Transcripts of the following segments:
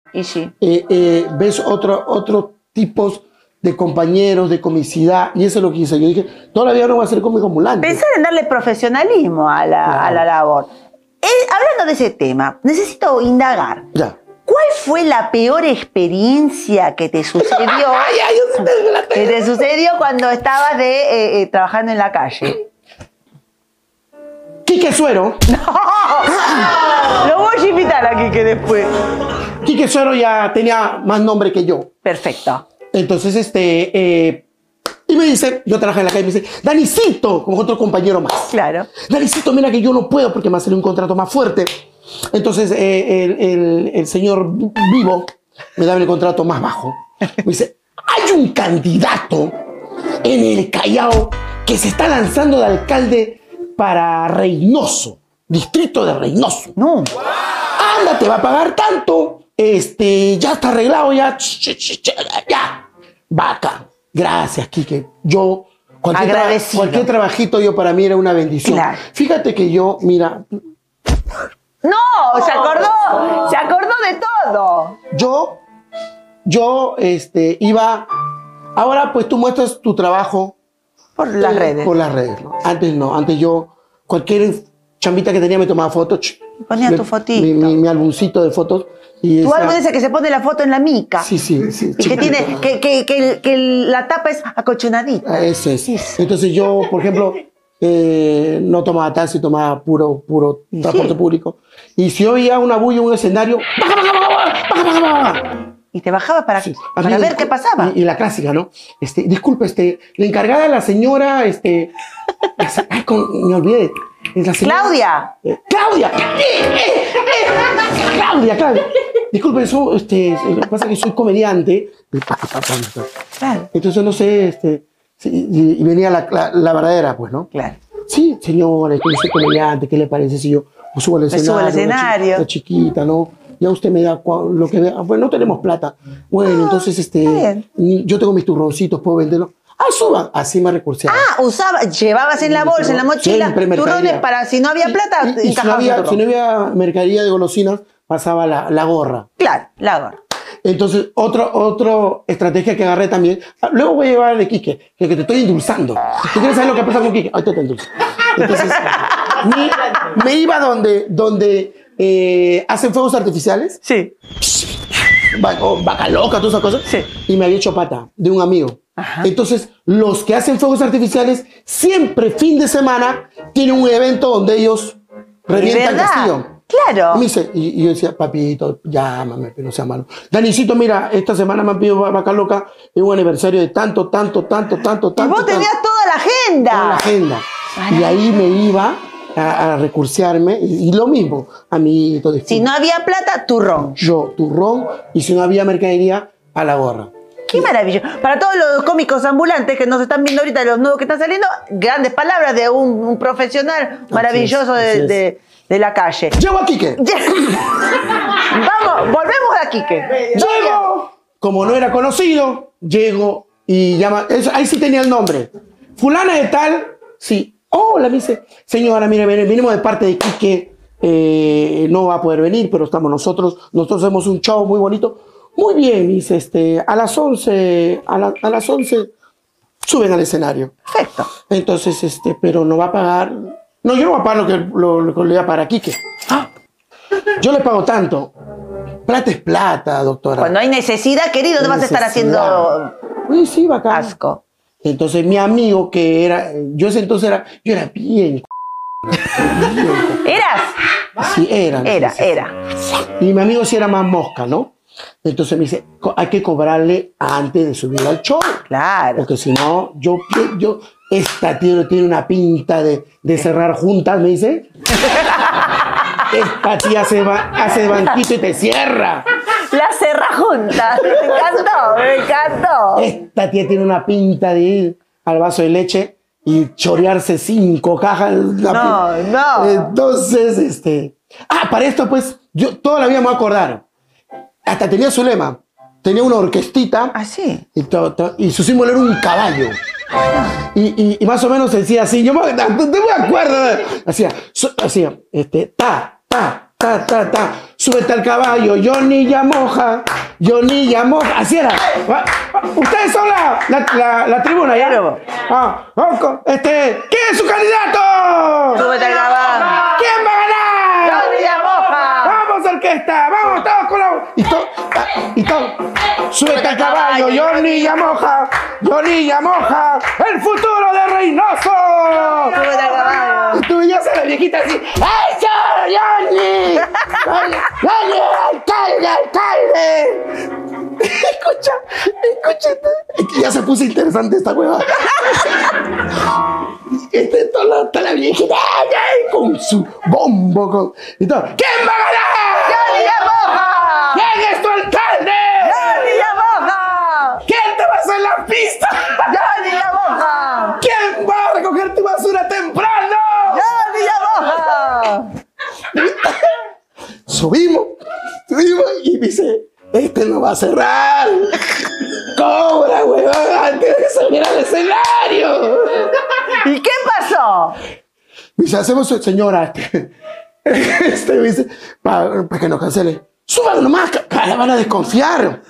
Y sí. Ves otros tipos de compañeros, de comicidad, y eso es lo que hice. Yo dije, toda la vida no voy a ser cómico ambulante. Pensar en darle profesionalismo a la labor. Hablando de ese tema, necesito indagar. Ya. ¿Cuál fue la peor experiencia que te sucedió? Que te sucedió cuando estabas trabajando en la calle. Quique Suero. No, lo voy a invitar a Quique después. Quique Suero ya tenía más nombre que yo. Perfecto. Entonces, y me dice, yo trabajaba en la calle, me dice, Danicito, como otro compañero más. Claro. Danicito, mira que yo no puedo porque me ha salido un contrato más fuerte. Entonces, el señor Vivo me da el contrato más bajo. Me dice, hay un candidato en el Callao que se está lanzando de alcalde para Reynoso, distrito de Reynoso. No. Anda, te va a pagar tanto. Ya está arreglado, ya. Ya. Vaca. Gracias, Quique. Yo, cualquier trabajito yo para mí era una bendición. Claro. Fíjate que yo, mira. No, se acordó de todo. Yo iba. Ahora, pues tú muestras tu trabajo. Por las redes. Por las redes, ¿no? Antes no. Antes yo, cualquier chambita que tenía me tomaba fotos. Ponía tu fotito. Mi álbumcito de fotos. Y tu álbum ese que se pone la foto en la mica. Sí. Y que tiene, que la tapa es acolchonadita. Eso es. Entonces yo, por ejemplo, no tomaba taxi, tomaba puro transporte público. Y si yo veía una bulla en un escenario, baja. Y te bajaba para ver qué pasaba. Y la clásica, ¿no? Disculpe, la encargada de la señora, me olvidé. Es la señora, Claudia. Claudia. Disculpe, eso, lo que pasa es que soy comediante. Claro. Entonces, no sé, y venía la verdadera, pues, ¿no? Claro. Sí, señora, que yo soy comediante, ¿qué le parece si yo subo al escenario? Una chiquita, ¿no? Ya usted me da lo que vea. Bueno, no tenemos plata. Bueno, entonces, yo tengo mis turroncitos, puedo venderlos. Suban. Así me recurseaba. Llevabas en la bolsa, en la mochila, turrones para si no había plata, y si no había mercadería de golosinas, pasaba la gorra. Claro, la gorra. Entonces, otra estrategia que agarré también. Luego voy a llevar de Quique, que te estoy endulzando. ¿Tú quieres saber lo que pasa con Quique? Ahorita te endulzo. Entonces, me iba donde hacen fuegos artificiales. Sí. Vaca loca, todas esas cosas. Sí. Y me había hecho pata de un amigo. Ajá. Entonces, los que hacen fuegos artificiales, siempre fin de semana, tienen un evento donde ellos revientan el castillo. Claro. Y me dice, y yo decía, papito, llámame, pero no sea malo. Danicito, mira, esta semana me han pedido vaca loca, es un aniversario de tanto. Y vos tenías toda la agenda. Toda la agenda. Y ahí me iba a recursearme, y lo mismo, amiguito. Si no había plata, turrón. Turrón, y si no había mercadería, a la gorra. Qué maravilloso. Para todos los cómicos ambulantes que nos están viendo ahorita, los nuevos que están saliendo, grandes palabras de un profesional maravilloso de la calle. ¡Llego a Quique! Vamos, volvemos a Quique. Llego, como no era conocido, llego y llama. Ahí sí tenía el nombre. Fulana de tal, sí. Hola, me dice, señora, mire, venimos de parte de Quique. No va a poder venir, pero estamos nosotros hacemos un show muy bonito. Muy bien, me dice, a las 11 suben al escenario. Perfecto. Entonces, pero no va a pagar. No, yo no voy a pagar lo que le voy a pagar a Quique. Yo le pago tanto. Plata es plata, doctora. Cuando hay necesidad, querido, te vas a estar haciendo sí, bacán. asco. Entonces, mi amigo que era, yo era bien. ¿Eras? Sí, era. Y mi amigo sí era más mosca, ¿no? Entonces me dice, hay que cobrarle antes de subir al show. Claro. Porque si no, esta tía tiene una pinta de cerrar juntas, me dice. Esta tía hace banquito y te cierra. La cerra junta. Me encantó. Esta tía tiene una pinta de ir al vaso de leche y chorearse 5 cajas. No. Entonces, para esto, pues, yo toda la vida me voy a acordar. Hasta tenía su lema. Tenía una orquestita. ¿Ah, sí? Y su símbolo era un caballo. Y más o menos decía así. Yo me acuerdo. Hacía, ta, ta, ta, ta. Súbete al caballo, Johnny ya moja. Johnny ya moja. Así era. Ustedes son la tribuna, ¿ya? ¿Quién es su candidato? Súbete al caballo. ¿Quién va a ganar? Johnny ya moja. Vamos, orquesta. Vamos todos con la... Y todo. Súbete al caballo, Johnny ya moja. Johnny ya moja. El futuro de Reynoso. Súbete al caballo. Y tú veías a la viejita así. ¡Eso, Johnny! ¡Johnny, alcalde! Escucha. Es que ya se puso interesante esta hueva. Toda la viejita con su bombo. Y todo. ¿Quién va a ganar? ¡Johnny ya moja! ¿Quién es tu alcalde? ¡Johnny ya moja! ¿Quién te va a hacer la pista? ¡Johnny ya moja! ¿Quién va a recoger tu basura temprano? ¡Johnny ya moja! Subimos y dice, este no va a cerrar. Cobra, huevón, antes de salir al escenario. ¿Y qué pasó? Dice, hacemos, señora, dice, para que nos cancele. Suban nomás, que van a desconfiar.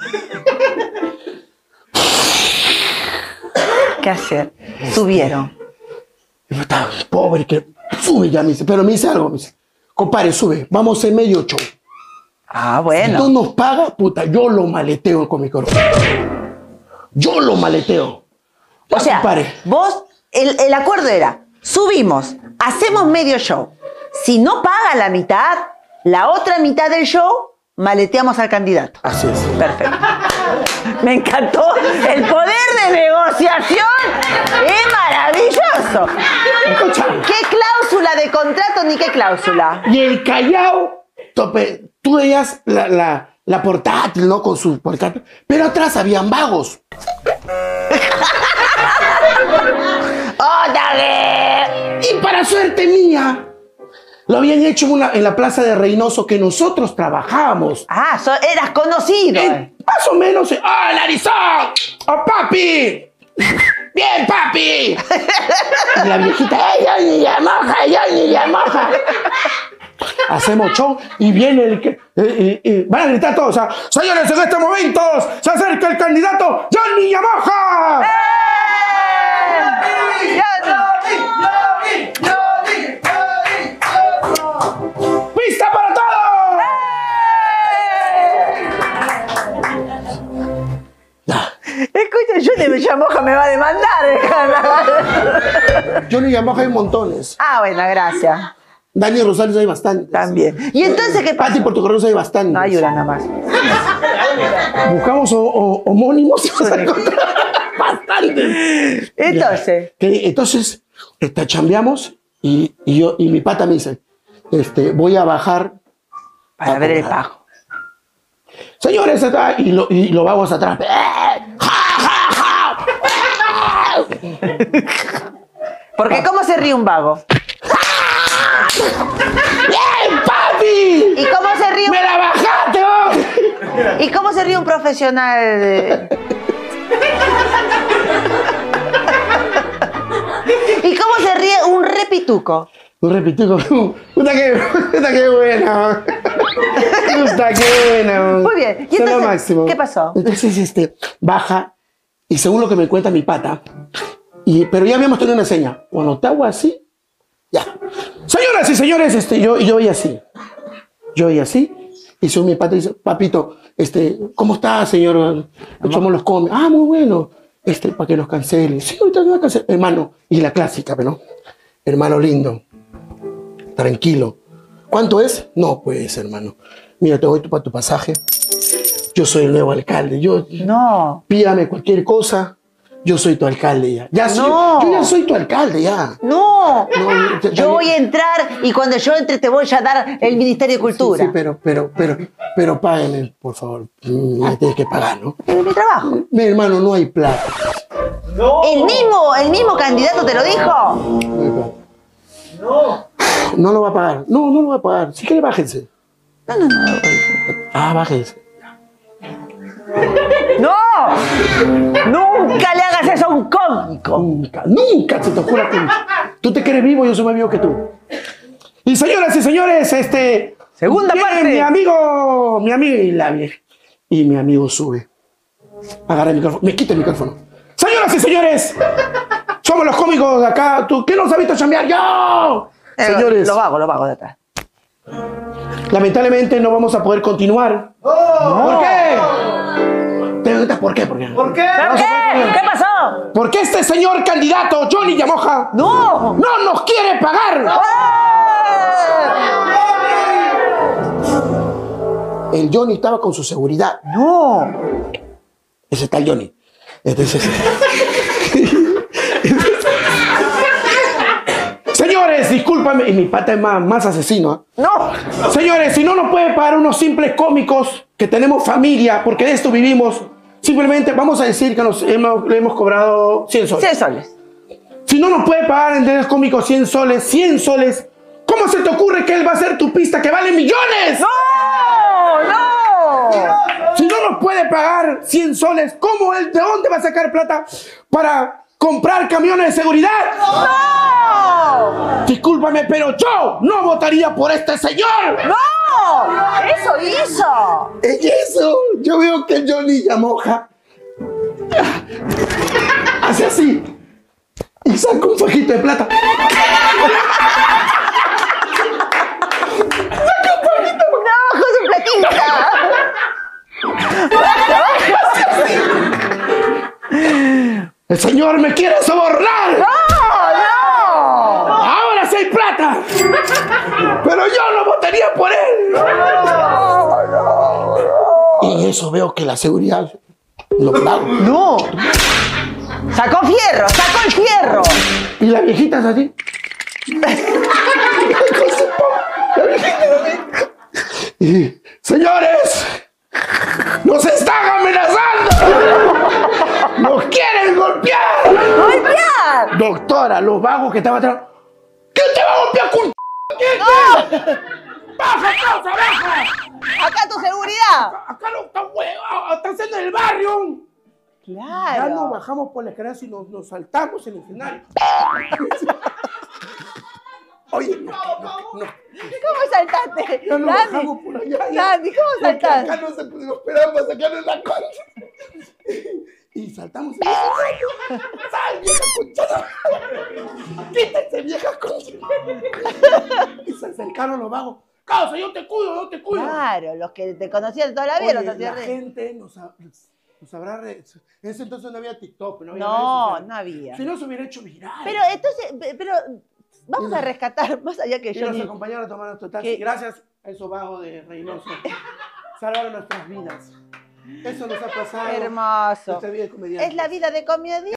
¿Qué hacer? Subieron. Yo estaba pobre, que sube ya, me dice, pero me dice algo, me dice, compadre, sube, vamos en medio show. Ah, Si bueno. tú nos pagas, puta, yo lo maleteo con mi corazón. Yo lo maleteo. O sea, compadre. vos, el acuerdo era, subimos, hacemos medio show. Si no paga la mitad, la otra mitad del show, maleteamos al candidato. Así es. Perfecto. Me encantó. El poder de negociación es maravilloso. Escucha. ¿Qué cláusula de contrato ni qué cláusula? Y el Callao, tope, tú veías la portátil, ¿no? Con su portátil, pero atrás habían vagos. ¡Otra vez! Y para suerte mía, lo habían hecho en la plaza de Reynoso que nosotros trabajábamos. Ah, eras conocido. Más o menos, ¡ah, el Arizón! ¡Oh, papi! ¡Bien, papi! Y la viejita, Johnny ya moja, Johnny ya moja. Hacemos show y viene el que... van a gritar todos, o sea, señores, en estos momentos se acerca el candidato Johnny Yamoja. ¡Pista para todos! Ya. Escucha, Johnny Yamoja me va a demandar. Johnny Yamoja hay montones. Ah, bueno, gracias. Dani Rosales hay bastantes. También. ¿Y entonces qué pasa? Pati Portocarrero hay bastantes. No hay una nada más. Buscamos homónimos y vamos a encontrar bastantes. Entonces. Entonces, chambeamos y mi pata me dice, voy a bajar Para ver el pago. Señores, y lo vamos atrás. Porque ¿cómo se ríe un vago? ¡Bien, papi! ¿Y cómo se ríe ¡Me la bajaste, vos! ¿Y cómo se ríe un profesional? ¿Y cómo se ríe un repituco? Un repituco. Puta que buena. Puta que buena. Muy bien. ¿Y Son lo entonces, máximo. qué pasó? Entonces, baja y según lo que me cuenta mi pata, pero ya habíamos tenido una seña. Cuando te hago así, ya. Señoras y señores, yo veía así. Y según mi pata dice, papito, ¿cómo está, señor? Somos los come. Ah, muy bueno. Para que nos cancele. Sí, ahorita me va a cancelar. Hermano, y la clásica, ¿no? Hermano lindo. Tranquilo. ¿Cuánto es? No, pues, hermano. Mira, te doy para tu pasaje. Yo soy el nuevo alcalde. No. Pídame cualquier cosa. Yo soy tu alcalde ya. No. Yo ya soy tu alcalde ya. No. Yo voy a entrar y cuando yo entre te voy a dar el Ministerio de Cultura. Sí, pero páguenme, por favor. Me tienes que pagar, ¿no? Es mi trabajo. Mi hermano, no hay plata. No. ¿El mismo candidato te lo dijo? No hay plata. No lo va a pagar. No lo va a pagar. Si quiere, bájense. No. Ah, bájense. ¡No! ¡Nunca le hagas eso a un cómico! Nunca se te ocurra que... Tú te crees vivo, yo soy más vivo que tú. Y señoras y señores, Segunda Viene parte. mi amigo y la vieja. Y mi amigo sube. Agarra el micrófono. Me quita el micrófono. Señoras y señores, somos los cómicos de acá. ¿Tú qué nos has visto chambear? ¡Yo! Señores, Los vagos de atrás. lamentablemente no vamos a poder continuar. ¿Por qué? ¿Te preguntas por qué? ¿Por qué? ¿Pero qué? ¿Qué pasó? Porque este señor candidato, Johnny Yamoja, ¡No! no nos quiere pagar. El Johnny estaba con su seguridad. ¡No! Ese está el Johnny. Entonces, señores, discúlpame. Y mi pata es más asesino. ¡No! Señores, si no nos puede pagar unos simples cómicos que tenemos familia, porque de esto vivimos, simplemente vamos a decir que le hemos cobrado 100 soles. 100 soles. Si no nos puede pagar en Dedos Cómicos 100 soles, ¿cómo se te ocurre que él va a hacer tu pista que vale millones? ¡No! ¡No! Si no nos puede pagar 100 soles, ¿cómo él, de dónde va a sacar plata para comprar camiones de seguridad? ¡No! Discúlpame, pero yo no votaría por este señor. ¡No! ¡Eso hizo! Y eso, yo veo que Johnny Yamoja hace así y saca un fajito de plata. ¡No, con su platita! El señor me quiere sobornar. ¡No! ¡No! Ahora sí hay plata. Pero yo no votaría por él. Y en eso veo que la seguridad lo paga. ¡No! ¡Sacó fierro! ¡Sacó el fierro! Y la viejita es así. Y, señores, nos están amenazando. Nos quieren golpear. ¡Golpear! Doctora, los vagos que estaban atrás. ¿Quién te va a golpear, culo? ¿Quién te? ¡Baja, causa, baja! ¡Acá tu seguridad! Acá no está huevo, está haciendo el barrio. Claro. Ya nos bajamos por la escalera y nos saltamos en el escenario. Oye, no. ¿Cómo saltaste? Ya nos Dani, bajamos por allá. Dani, ¿cómo Porque saltaste? acá nos esperamos sacarnos la concha. Y saltamos en el escenario. ¡Sal, vieja conchada! ¡Quítense, vieja concha! Y se acercaron los vagos. ¡Causa, yo te cuido, yo te cuido! Claro, los que te conocían toda la vida los Oye, hacían la reír. gente nos habrá... En ese entonces no había TikTok, no había redes No, sociales. no había. Si no, se hubiera hecho viral. Pero entonces, vamos a rescatar, más allá que Y yo nos ni... acompañaron a tomar nuestro taxi. ¿Qué? Gracias a esos vagos de Reynoso. Salvaron nuestras vidas. Eso nos ha pasado. Hermoso. Nuestra vida de comediante. Es la vida de comedia.